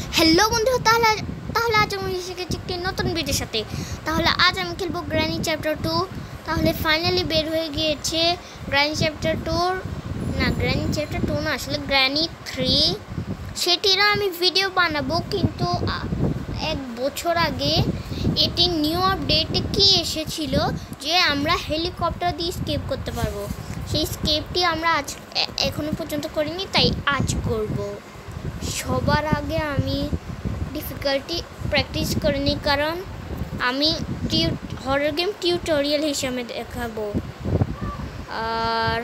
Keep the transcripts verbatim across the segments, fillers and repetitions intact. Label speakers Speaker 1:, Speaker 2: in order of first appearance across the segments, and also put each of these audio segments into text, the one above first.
Speaker 1: Hello বন্ধুরা, তাহলে তাহলে আজ আমি এসে গেছি একটি নতুন ভিডিওর সাথে। তাহলে আজ আমি খেলবো গ্র্যানি চ্যাপ্টার টু। তাহলে ফাইনালি বের হয়ে গিয়েছে গ্র্যানি চ্যাপ্টার টু, না গ্র্যানি চ্যাপ্টার টু না, আসলে গ্র্যানি থ্রি। সেটিরও আমি ভিডিও বানাবো, কিন্তু এক বছর আগে এটি নিউ আপডেটে কি এসেছিল যে আমরা হেলিকপ্টার দিয়ে স্কেপ করতে পারবো। সেই স্কেপটি আমরা আজ এখনো পর্যন্ত করিনি, তাই আজ করব। সবার আগে আমি ডিফিকাল্টি প্র্যাকটিস করে নিই, কারণ আমি হরর গেম টিউটোরিয়াল হিসাবে দেখাবো। আর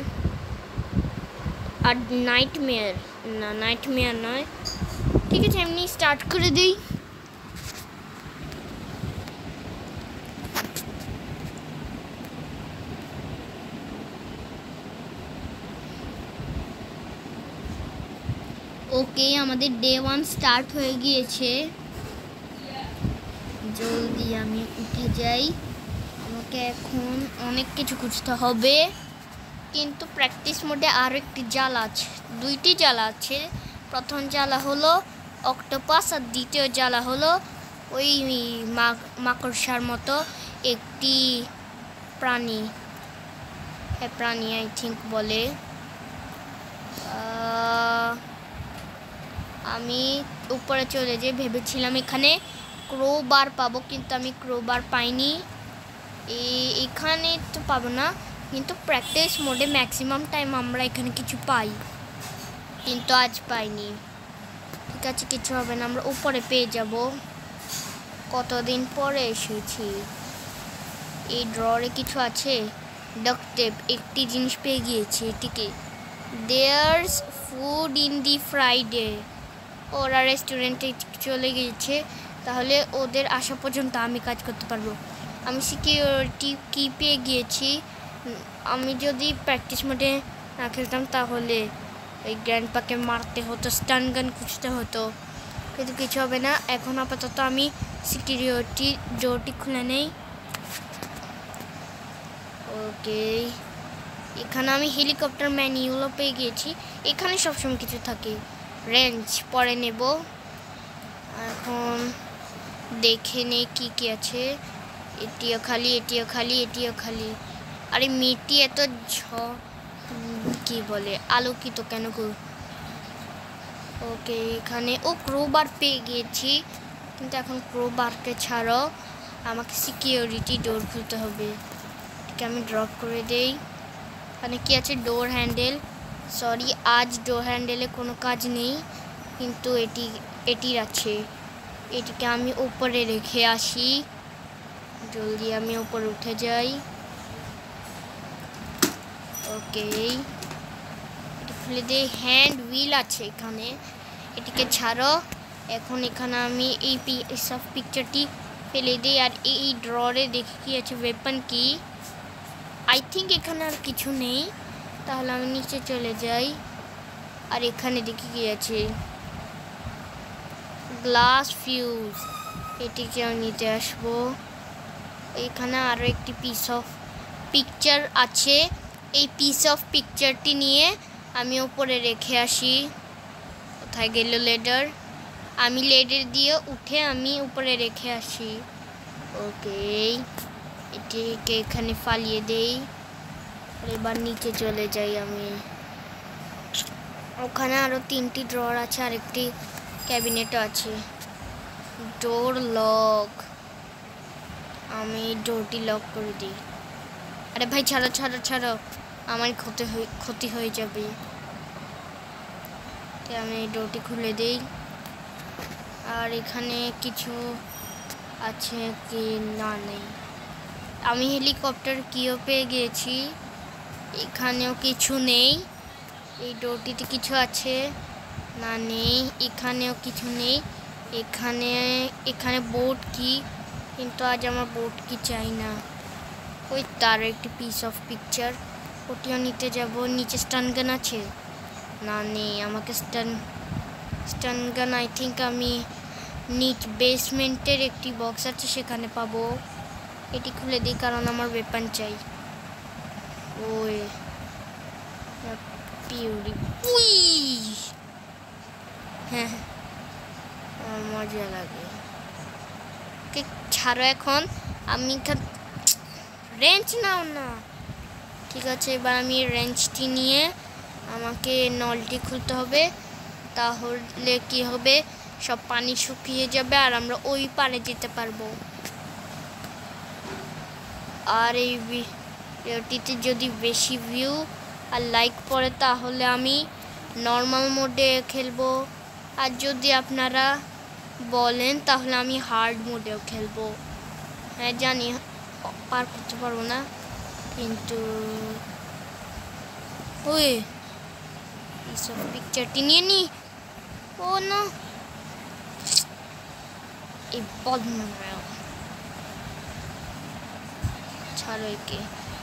Speaker 1: আর নাইটমেয়ার না নাইটমেয়ার নয়, ঠিক আছে এমনি স্টার্ট করে দিই। ওকে, আমাদের ডে ওয়ান স্টার্ট হয়ে গিয়েছে। জলদি আমি উঠে যাই, আমাকে এখন অনেক কিছু খুঁজতে হবে। কিন্তু প্র্যাকটিস মোডে আরও একটি জাল আছে, দুইটি জ্বালা আছে। প্রথম জ্বালা হলো অক্টোপাস, আর দ্বিতীয় জ্বালা হলো ওই মাকড়সার মতো একটি প্রাণী, হ্যাঁ প্রাণী আই থিঙ্ক বলে। আমি উপরে চলে যেয়ে ভেবেছিলাম এখানে ক্রোবার পাবো, কিন্তু আমি ক্রোবার পাইনি। এখানে তো পাবো না, কিন্তু প্র্যাকটিস মোডে ম্যাক্সিমাম টাইম আমরা এখানে কিছু পাই, কিন্তু আজ পাইনি। ঠিক আছে, কিছু হবে না, আমরা উপরে পেয়ে যাব। কতদিন পরে এসেছি। এই ড্ররে কিছু আছে, ডাক্ট টেপ, একটি জিনিস পেয়ে গিয়েছি। এটিকে there's food in the Friday. ওরা রেস্টুরেন্টে চলে গিয়েছে, তাহলে ওদের আসা পর্যন্ত আমি কাজ করতে পারবো। আমি সিকিউরিটি কি পেয়ে গিয়েছি। আমি যদি প্র্যাকটিস মোডে না খেলতাম তাহলে ওই গ্র্যান্ডপাকে মারতে হতো, স্টান গান খুঁজতে হতো, কিন্তু কিছু হবে না। এখন আপাতত আমি সিকিউরিটি ডোরটি খুলে নেই। ওকে, এখানে আমি হেলিকপ্টার ম্যানুয়ালও পেয়ে গিয়েছি। এখানে সবসময় কিছু থাকে। রেঞ্জ পরে নেব, এখন দেখে নেই কি কি আছে। এটিও খালি, এটিও খালি, এটিও খালি। আরে মেয়েটি এত ঝ কি বলে আলোকিত কেন গো। ওকে, এখানে ও ক্রোবার পেয়ে গিয়েছি, কিন্তু এখন ক্রোবারকে ছাড়ো, আমাকে সিকিউরিটি ডোর খুলতে হবে। এটিকে আমি ড্রপ করে দেই। এখানে কি আছে, ডোর হ্যান্ডেল। সরি, আজ ডোর হ্যান্ডেলে কোনো কাজ নেই, কিন্তু এটি এটির আছে। এটিকে আমি উপরে রেখে আসি। জলদি আমি উপরে উঠে যাই। ওকে, এটি খুলে দিই। হ্যান্ড হুইল আছে এখানে, এটিকে ছাড়ো। এখন এখানে আমি এই পিস অফ পিকচারটি ফেলে দিই, আর এই ড্ররে দেখি কি আছে, ওয়েপন কি। আই থিঙ্ক এখানে আর কিছু নেই, তাহলে আমি নিচে চলে যাই। আর এখানে দেখি কি আছে, গ্লাস ফিউজ, এটিকে আমি নিতে আসবো। এখানে আরও একটি পিস অফ পিকচার আছে, এই পিস অফ পিকচারটি নিয়ে আমি উপরে রেখে আসি। কোথায় গেল লেডার, আমি লেডার দিয়ে উঠে আমি উপরে রেখে আসি। ওকে, এটিকে এখানে ফালিয়ে দেই। এবার নিচে চলে যাই আমি। ওখানে আরও তিনটি ড্রয়ার আছে, আর একটি ক্যাবিনেটও আছে। ডোর লক, আমি ডোরটি লক করে দিই। আরে ভাই ছাড়ো ছাড়ো ছাড়ো, আমার ক্ষতি হয়ে ক্ষতি হয়ে যাবে। আমি ডোরটি খুলে দিই। আর এখানে কিছু আছে কি না, নেই। আমি হেলিকপ্টার কিও পেয়ে গিয়েছি, এখানেও কিছু নেই। এই ডোরটিতে কিছু আছে না, নেই। এখানেও কিছু নেই। এখানে এখানে বোট কি, কিন্তু আজ আমার বোট কি চাই না। ওই তার একটি পিস অফ পিকচার, ওটিও নিতে যাব। নিচে স্টান গান আছে না, নেই। আমাকে স্টান স্টান গান আই থিঙ্ক আমি নিচ বেসমেন্টের একটি বক্স আছে সেখানে পাবো। এটি খুলে দিই, কারণ আমার ওয়েপন চাই। ওই পিউরি উই হ্যাঁ, আমার মজা লাগে। ওকে ছাড়ো, এখন আমি রেঞ্জ নাও না। ঠিক আছে, এবার আমি রেঞ্জটি নিয়ে আমাকে নলটি খুলতে হবে, তাহলে কি হবে সব পানি শুকিয়ে যাবে আর আমরা ওই পারে যেতে পারবো। আর এই ভিডিওটিতে যদি বেশি ভিউ আর লাইক পড়ে তাহলে আমি নর্মাল মোডে খেলবো, আর যদি আপনারা বলেন তাহলে আমি হার্ড মোডেও খেলবো। হ্যাঁ জানি পার করতে পারবো না, কিন্তু ওই এইসব পিকচারটি নিয়ে নি। ও না, এই বদনা ছাড়ো একে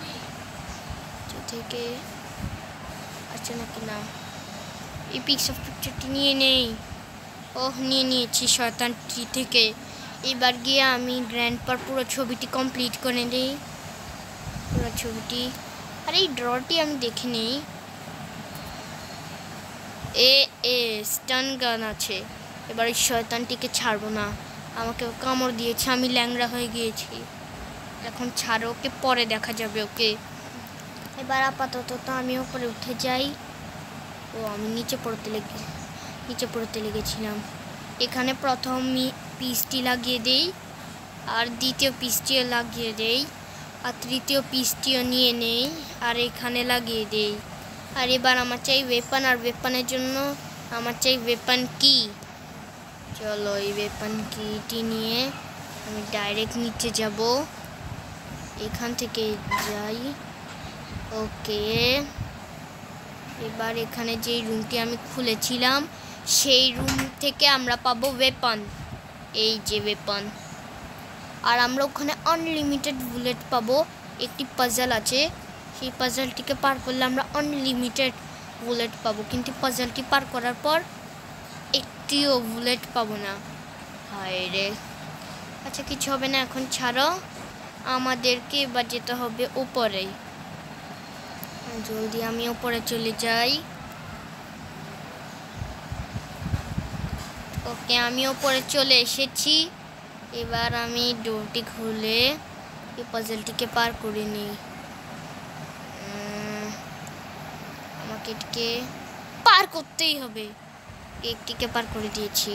Speaker 1: থেকে। আচ্ছা নাকি না, এই পিক্স অফ পিকচারটি নিয়ে নেই। ওহ নিয়ে নিয়েছি শয়তানটি থেকে। এবার গিয়ে আমি গ্র্যান্ড পার পুরো ছবিটি কমপ্লিট করে নিই, পুরো ছবিটি। আর এই ড্রটি আমি দেখে নেই। এ এ স্টান গান আছে। এবার এই শয়তানটিকে ছাড়বো না, আমাকে কামড় দিয়েছে, আমি ল্যাংড়া হয়ে গিয়েছি। এখন ছাড়ো ওকে, পরে দেখা যাবে ওকে। এবার আপাতত তো আমি উপরে উঠে যাই। ও আমি নিচে পড়তে লেগে নিচে পড়তে লেগেছিলাম। এখানে প্রথম পিসটি লাগিয়ে দেই, আর দ্বিতীয় পিসটিও লাগিয়ে দেই, আর তৃতীয় পিসটিও নিয়ে নেই আর এখানে লাগিয়ে দেই। আর এবার আমার চাই ওয়েপন, আর ওয়েপনের জন্য আমার চাই ওয়েপন কি। চলো এই ওয়েপন কিটি নিয়ে আমি ডাইরেক্ট নিচে যাব, এখান থেকে যাই। ওকে, এবার এখানে যে রুমটি আমি খুলেছিলাম সেই রুম থেকে আমরা পাবো ওয়েপন, এই যে ওয়েপন। আর আমরা ওখানে আনলিমিটেড বুলেট পাবো। একটি পাজল আছে, সেই পাজলটিকে পার করলে আমরা আনলিমিটেড বুলেট পাবো, কিন্তু পাজলটি পার করার পর একটিও বুলেট পাবো না। হায় রে। আচ্ছা কিছু হবে না, এখন ছাড়ো, আমাদেরকে এবার যেতে হবে উপরে। জলদি আমি উপরে চলে যাই। ওকে আমি উপরে চলে এসেছি। এবার আমি ডোরটি খুলে এই পাজলটিকে পার করে নিই। আমাকে এটিকে পার করতেই হবে। একটিকে পার করে দিয়েছি,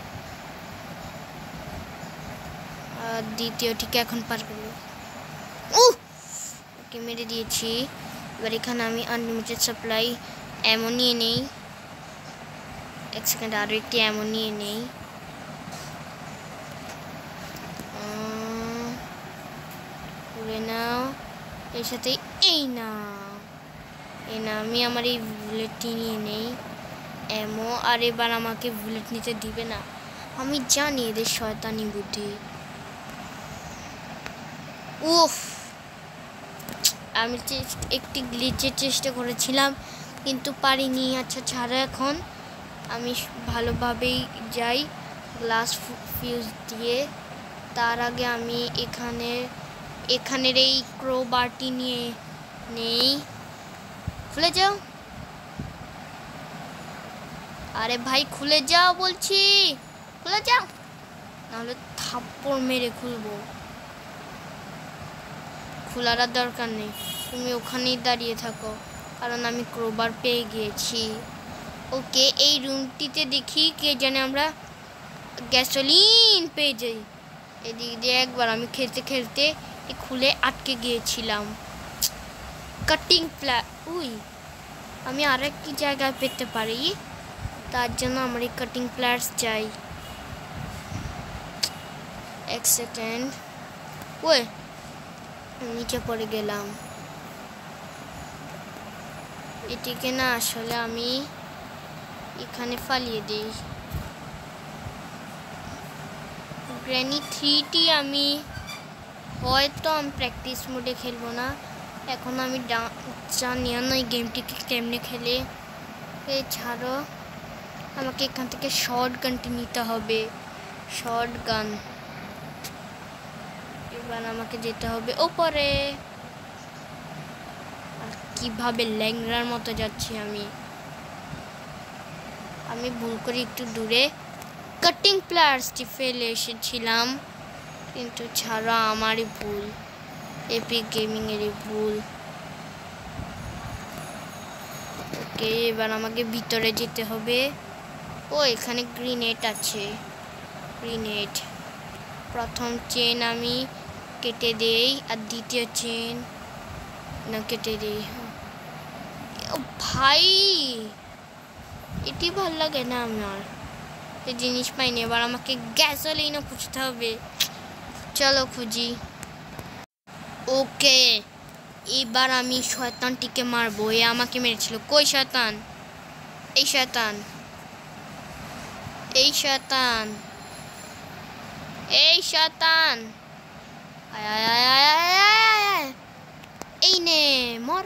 Speaker 1: আর দ্বিতীয়টিকে এখন পার করব। উহ ওকে মেরে দিয়েছি। এবার এখানে আমি আনলিমিটেড সাপ্লাই অ্যামো নিয়ে নেই। এক সেকেন্ড, আরও একটি অ্যামো নিয়ে নেই। করে নাও, এর সাথে এই না এই না আমি আমার এই বুলেটটি নিয়ে নেই অ্যামো। আর এবার আমাকে বুলেট নিতে দিবে না, আমি জানি এদের শয়তানি বুদ্ধি। উফ, আমি একটি গ্লিচের চেষ্টা করেছিলাম কিন্তু পারিনি। আচ্ছা ছাড়ো, এখন আমি ভালোভাবেই যাই গ্লাস ফিউজ দিয়ে। তার আগে আমি এখানে এখানের এই ক্রোবারটি নিয়ে নেই। খুলে যাও, আরে ভাই খুলে যাও বলছি, খুলে যাও, নাহলে থাপ্পড় মেরে খুলবো। খোলার আর দরকার নেই, তুমি ওখানেই দাঁড়িয়ে থাকো, কারণ আমি ক্রোবার পেয়ে গিয়েছি। ওকে এই রুমটিতে দেখি কে জানে আমরা গ্যাসোলিন পেয়ে যাই। এদিক দিয়ে একবার আমি খেলতে খেলতে খুলে আটকে গিয়েছিলাম। কাটিং প্লা উই আমি আর একটি জায়গায় পেতে পারি, তার জন্য আমার এই কাটিং প্লায়ার্স চাই। এক সেকেন্ড, ওই নিচে পড়ে গেলাম। এটিকে না আসলে আমি এখানে ফালিয়ে দিই। গ্র্যানি থ্রিটি আমি হয়তো আমি প্র্যাকটিস মোডে খেলবো না, এখন আমি জানি না এই গেমটিকে কেমনে খেলে। এই ছাড়ো, আমাকে এখান থেকে শর্ট গানটি নিতে হবে, শর্ট গান। এবার আমাকে যেতে হবে ওপরে। আর কিভাবে ল্যাংড়ার মতো যাচ্ছি আমি আমি ভুল করে একটু দূরে কাটিং প্লেয়ার্সটি ফেলে এসেছিলাম, কিন্তু ছাড়া আমারই ভুল, এপিক গেমিং এরই ভুল। ওকে, এবার আমাকে ভিতরে যেতে হবে। ও এখানে গ্রেনেড আছে, গ্রেনেড। প্রথম চেন আমি কেটে দেই, আর দ্বিতীয় চেন না কেটে দেই। ও ভাই, এটি ভাল লাগে না আমার, এই জিনিস পাইনি। এবার আমাকে গ্যাসোলিনও খুঁজতে হবে, চলো খুঁজি। ওকে, এবার আমি শয়তানটিকে মারবো। এ আমাকে মেরেছিল। কই শয়তান? এই শয়তান, এই শয়তান, এই শয়তান, আয় আয় আয় আয় আয় আয় আয়। এই নে মর।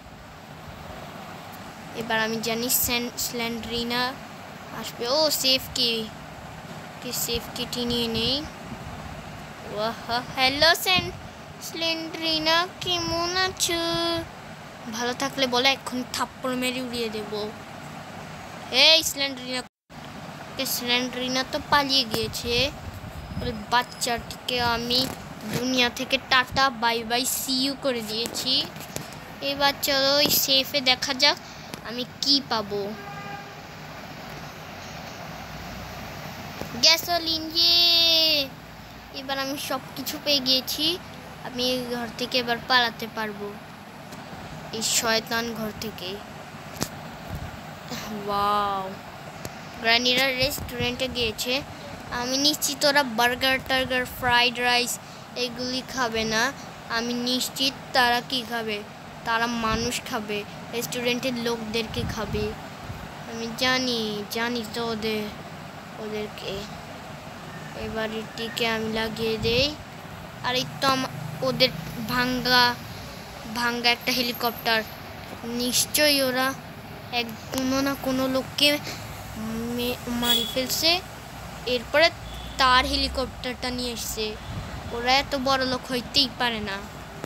Speaker 1: এবার আমি জানি স্ল্যান্ডারিনা আসবে। ও সেফ কি, কি সেফ কিটি নিয়ে নেই। ওয়াহ, হ্যালো স্ল্যান্ডারিনা, কেমন আছো? ভালো থাকলে বলে, এখন থাপ্পড় মেরে উড়িয়ে দেব। এই স্ল্যান্ডারিনা, স্ল্যান্ডারিনা তো পালিয়ে গিয়েছে। বাচ্চাটিকে আমি দুনিয়া থেকে tata bye bye see you করে দিয়েছি। এবার চলো ওই সেফে দেখা যাক আমি কি পাবো। গ্যাসোলিন, ইয়ে! এবার আমি সব কিছু পেয়ে গিয়েছি। আমি এই ঘর থেকে এবার পালাতে পারবো, এই শয়তান ঘর থেকে। ওয়াও, গ্র্যানিরা রেস্টুরেন্টে গিয়েছে। আমি নিশ্চিত ওরা বার্গার টার্গার ফ্রাইড রাইস এগুলি খাবে না। আমি নিশ্চিত তারা কি খাবে, তারা মানুষ খাবে, রেস্টুরেন্টের লোকদেরকে খাবে। আমি জানি জানি তো ওদের ওদেরকে। এবার এটিকে আমি লাগিয়ে দেই। আর এই তো ওদের ভাঙ্গা ভাঙ্গা একটা হেলিকপ্টার। নিশ্চয়ই ওরা এক কোনো না কোনো লোককে মারি ফেলছে, এরপরে তার হেলিকপ্টারটা নিয়ে এসছে। ওরা এত বড় লোক হইতেই পারে না।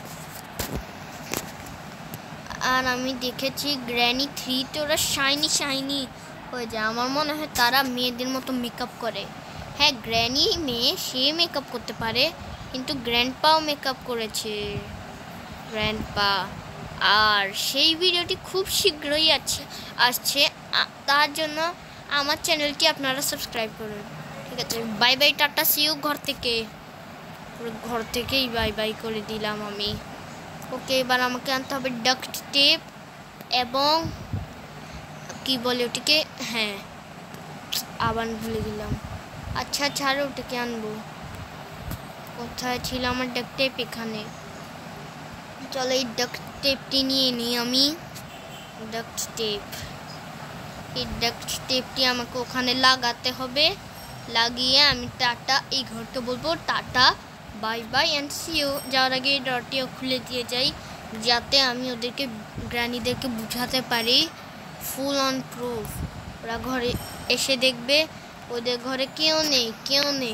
Speaker 1: আর আমি দেখেছি গ্র্যানি থ্রিতে ওরা শাইনি শাইনি হয়ে যায়। আমার মনে হয় তারা মেয়েদের মতো মেকআপ করে। হ্যাঁ, গ্র্যানি মেয়ে, সে মেকআপ করতে পারে, কিন্তু গ্র্যান্ডপাও মেকআপ করেছে, গ্র্যান্ডপা। আর সেই ভিডিওটি খুব শীঘ্রই আছে আসছে, তার জন্য আমার চ্যানেলটি আপনারা সাবস্ক্রাইব করুন। ঠিক আছে, bye bye, tata, see you. ঘর থেকে ঘর থেকেই বাই বাই করে দিলাম আমি। ওকে, এবার আমাকে আনতে হবে ডাক্ট টেপ এবং কি বলে ওটিকে, হ্যাঁ আবার ভুলে গেলাম। আচ্ছা ছাড়ো, ওটাকে আনবো। কোথায় ছিল আমার ডাক্ট টেপ? এখানে। চলো এই ডাক্ট টেপটি নিয়ে নিই আমি। ডাক্ট টেপ, এই ডাক্ট টেপটি আমাকে ওখানে লাগাতে হবে। লাগিয়ে আমি টাটা, এই ঘরকে বলবো tata bye bye and see you. যাওয়ার আগে এই ডরটিও খুলে দিয়ে যাই, যাতে আমি ওদেরকে গ্র্যানিদেরকে বুঝাতে পারি ফুল অন প্রুফ। ওরা ঘরে এসে দেখবে ওদের ঘরে কেউ নেই, কেউ নেই।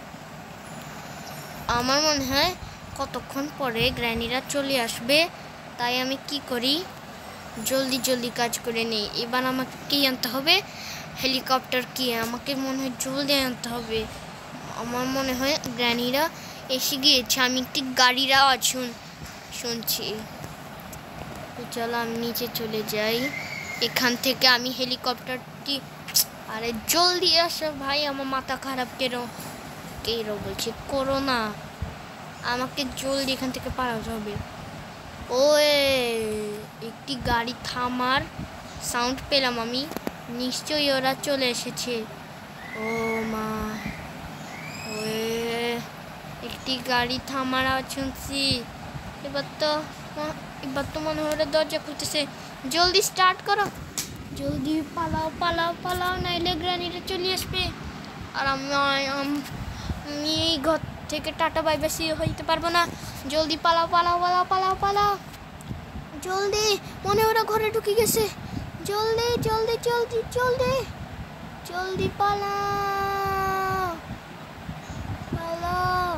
Speaker 1: আমার মনে হয় কতক্ষণ পরে গ্র্যানিরা চলে আসবে, তাই আমি কি করি, জলদি জলদি কাজ করে নেই। এবার আমাকে কি আনতে হবে? হেলিকপ্টার। কি আমাকে মনে হয় জলদি আনতে হবে। আমার মনে হয় গ্র্যানিরা এসে গিয়েছে, আমি একটি গাড়ির আওয়াজ শুন শুনছি। চলো আমি নিচে চলে যাই। এখান থেকে আমি হেলিকপ্টারটি, আরে জলদি আসো ভাই, আমার মাথা খারাপ কেন কেরো বলছে করো না, আমাকে জলদি এখান থেকে পালাতে হবে। ও একটি গাড়ি থামার সাউন্ড পেলাম আমি, নিশ্চয়ই ওরা চলে এসেছে। ও মা, ওয়ে একটি গাড়ি থামার আওয়াজ শুনছি। এবার তো এবার তো মনে হয় ওরা দরজা খুলতেছে। জলদি স্টার্ট করো, জলদি পালাও পালাও পালাও, নাইলে গ্র্যানিরা চলে আসবে। আর আমি আমি এই ঘর থেকে tata bye bye see you হইতে পারবো না। জলদি পালাও পালাও পালাও পালাও পালাও, জলদি। মনে ওরা ঘরে ঢুকে গেছে। জলদি জলদি জলদি জলদি জলদি পালাও পালাও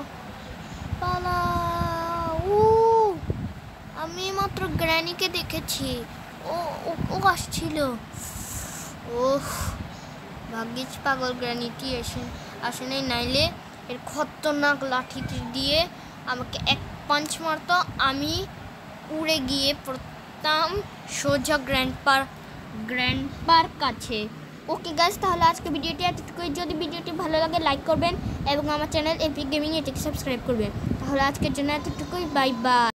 Speaker 1: পালাও। উ আমি মাত্র গ্র্যানিকে দেখেছি, ও ও আসছিল। ওহ ভাগ্যিস পাগল গ্র্যানিটি এসে আসে নাই, নাইলে এর খতরনাক লাঠি দিয়ে আমাকে এক পাঞ্চ মারতো, আমি উড়ে গিয়ে পড়তাম সোজা গ্র্যান্ড পার্ক গ্র্যান্ড পার্ক কাছে। ওকে গাইস, তাহলে আজকে ভিডিওটি এতটুকুই। যদি ভিডিওটি ভালো লাগে লাইক করবেন এবং আমার চ্যানেল এপিক গেমিং এটিকে সাবস্ক্রাইব করবেন। তাহলে আজকের জন্য এতটুকুই, বাই বাই।